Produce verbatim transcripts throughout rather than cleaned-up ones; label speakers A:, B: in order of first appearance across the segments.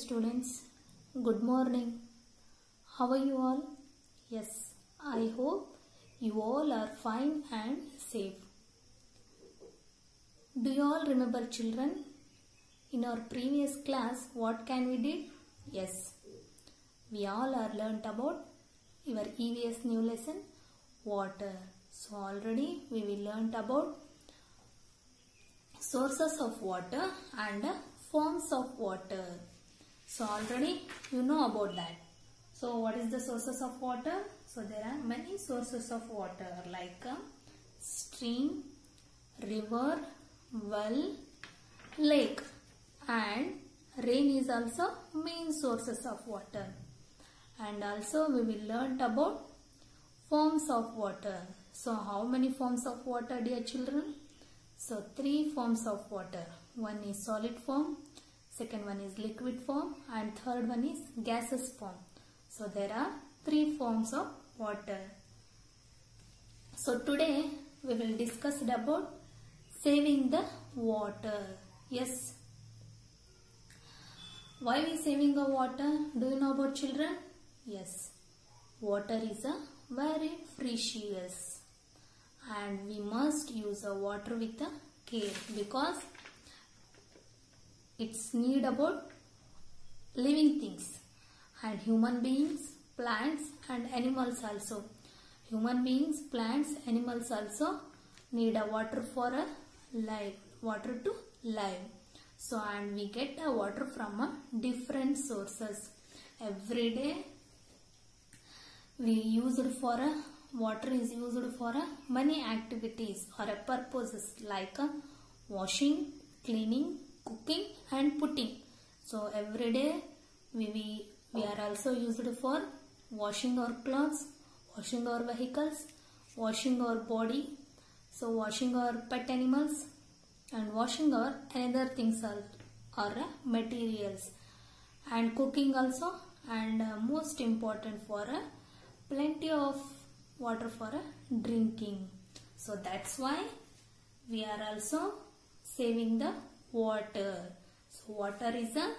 A: students, good morning. How are you all? Yes, I hope you all are fine and safe. Do you all remember, children? In our previous class, what can we did? Yes, we all are learnt about your E V S new lesson, water. So already we will learnt about sources of water and forms of water. So already you know about that. So what is the sources of water? So there are many sources of water like a stream, river, well, lake, and rain is also main sources of water. And also we will learn about forms of water. So how many forms of water, dear children? So three forms of water. One is solid form, second one is liquid form, and third one is gaseous form. So there are three forms of water. So today we will discuss about saving the water. Yes. Why we saving the water? Do you know about, children? Yes. Water is a very precious and we must use the water with a care because it's need about living things and human beings, plants and animals also. Human beings, plants, animals also need a water for a life, water to live. So and we get a water from a different sources. Every day we use it for a water is used for a many activities or a purposes like a washing, cleaning, cooking and putting. So every day we, we, we are also used for washing our clothes, washing our vehicles, washing our body, so washing our pet animals and washing our another things or, or uh, materials and cooking also, and uh, most important for a uh, plenty of water for uh, drinking. So that's why we are also saving the water. So water is a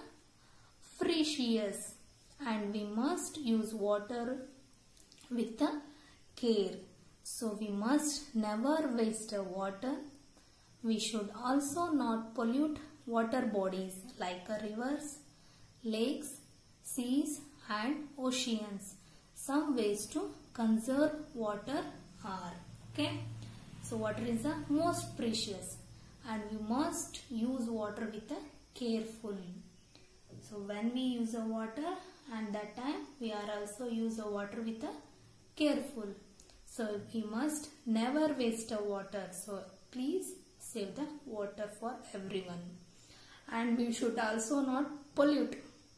A: precious and we must use water with the care. So we must never waste water. We should also not pollute water bodies like rivers, lakes, seas and oceans. Some ways to conserve water are, okay. So water is the most precious and we must use water with a careful. So when we use the water and that time we are also use the water with a careful. So we must never waste the water. So please save the water for everyone. And we should also not pollute.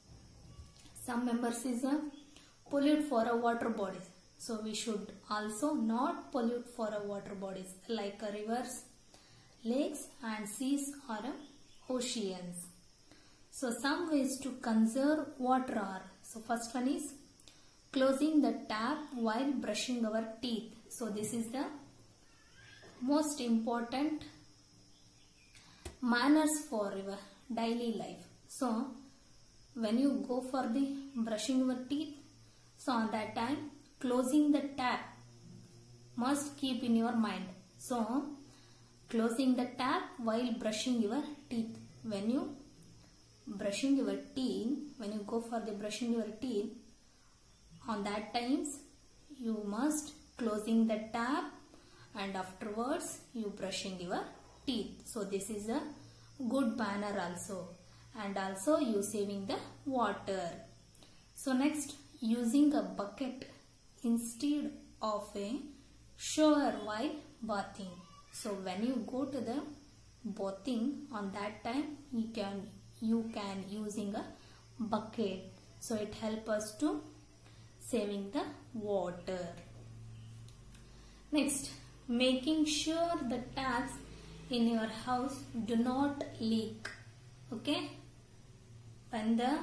A: Some members is a pollute for a water bodies. So we should also not pollute for a water bodies like a rivers, lakes and seas or a oceans. So some ways to conserve water are, so first one is closing the tap while brushing our teeth. So this is the most important manners for your daily life. So when you go for the brushing your teeth, so on that time closing the tap must keep in your mind. So closing the tap while brushing your teeth. When you brushing your teeth, when you go for the brushing your teeth, on that times you must closing the tap and afterwards you brushing your teeth. So this is a good manner also, and also you saving the water. So next, using a bucket instead of a shower while bathing. So when you go to the bathing, on that time you can you can using a bucket. So it help us to saving the water. Next, making sure the taps in your house do not leak. Okay, when the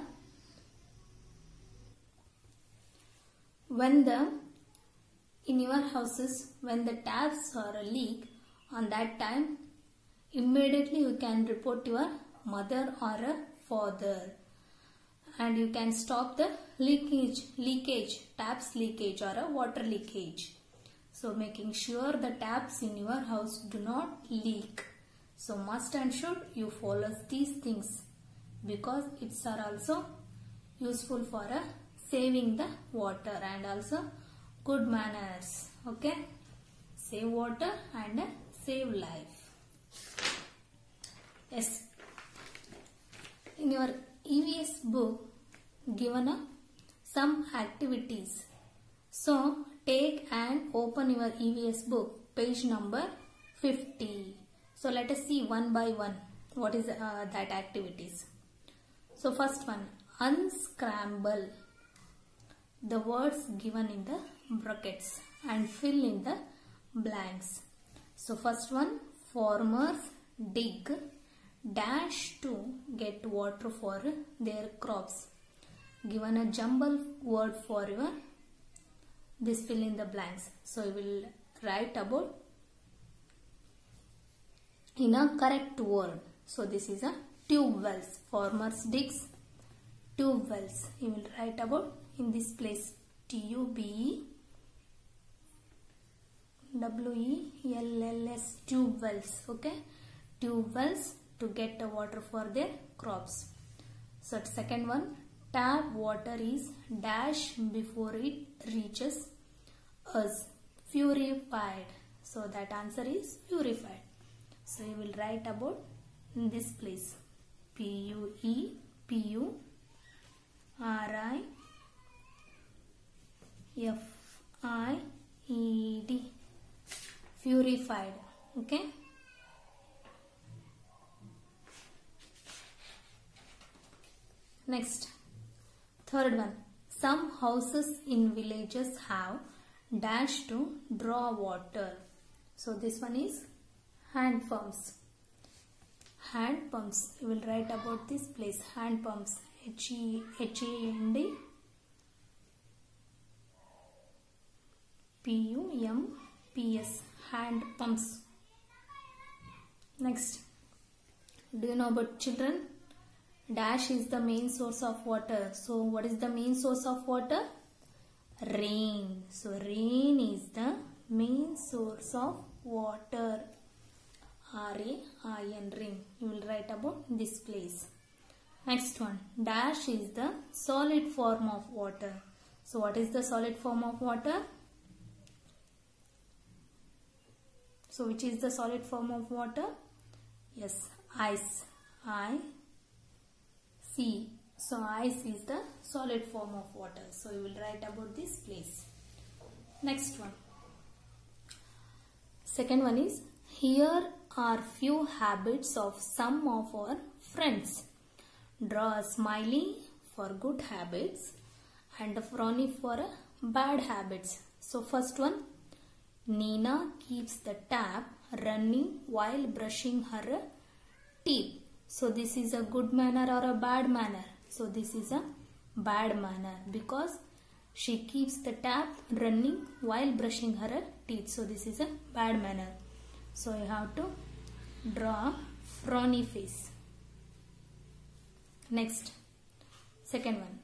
A: when the in your houses when the taps are a leak, on that time immediately you can report your mother or a father, and you can stop the leakage, leakage, taps leakage or a water leakage. So making sure the taps in your house do not leak. So must and should you follow these things because it's are also useful for a saving the water and also good manners. Okay, save water and save life. Yes, in your E V S book given a some activities. So take and open your E V S book page number fifty. So let us see one by one what is uh, that activities. So first one, unscramble the words given in the brackets and fill in the blanks. So first one, farmers dig dash to get water for their crops. Given a jumble word for your this fill in the blanks. So you will write about in a correct word. So this is a tube wells. Farmers digs tube wells. You will write about in this place T U B E W E L L S, tube wells. Okay, tube wells to get the water for their crops. So second one, tap water is dash before it reaches us, purified. So that answer is purified. So you will write about in this place P U E P U R I F I E D, purified. Okay. Next, third one, some houses in villages have dash to draw water. So this one is hand pumps. Hand pumps, you will write about this place, hand pumps, H E H A N D P U M P S, hand pumps. Next, do you know about children? Dash is the main source of water. So what is the main source of water? Rain. So rain is the main source of water. R A I N, rain. You will write about this place. Next one, dash is the solid form of water. So what is the solid form of water? So which is the solid form of water? Yes, ice. I C. So ice is the solid form of water. So you will write about this place. Next one. Second one is, here are few habits of some of our friends. Draw a smiley for good habits and a frowny for bad habits. So first one, Nina keeps the tap running while brushing her teeth. So this is a good manner or a bad manner? So this is a bad manner because she keeps the tap running while brushing her teeth. So this is a bad manner. So you have to draw frowny face. Next, second one.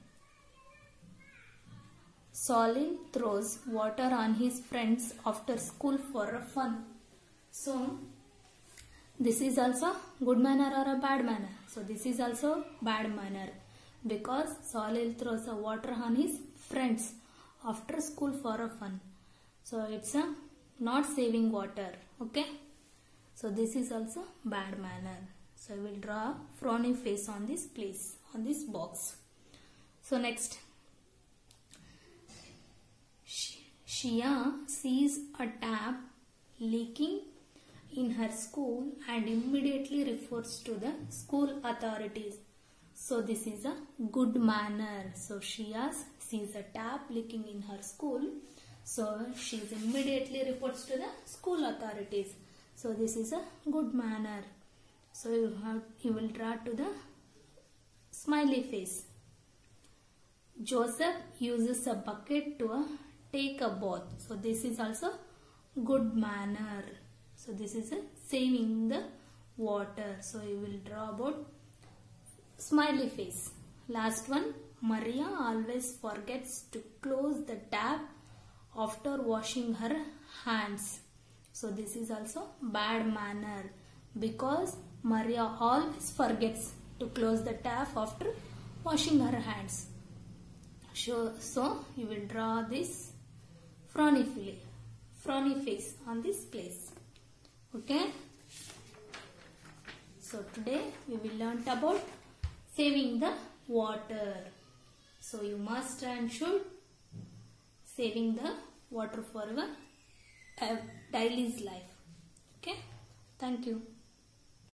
A: Solil throws water on his friends after school for fun. So this is also good manner or a bad manner? So this is also bad manner because Solil throws a water on his friends after school for a fun. So it's a not saving water. Okay. So this is also bad manner. So I will draw a frowny face on this place, on this box. So next, Shia sees a tap leaking in her school and immediately refers to the school authorities. So this is a good manner. So Shia sees a tap leaking in her school. So she immediately reports to the school authorities. So this is a good manner. So you have you will draw to the smiley face. Joseph uses a bucket to uh, take a bath. So this is also good manner. So this is a saving the water. So you will draw about smiley face. Last one, Maria always forgets to close the tap after washing her hands. So this is also bad manner because Maria always forgets to close the tap after washing her hands. So, so you will draw this frowny face on this place. Okay. So today we will learn about saving the water. So you must and should saving the water for your daily life. Okay. Thank you.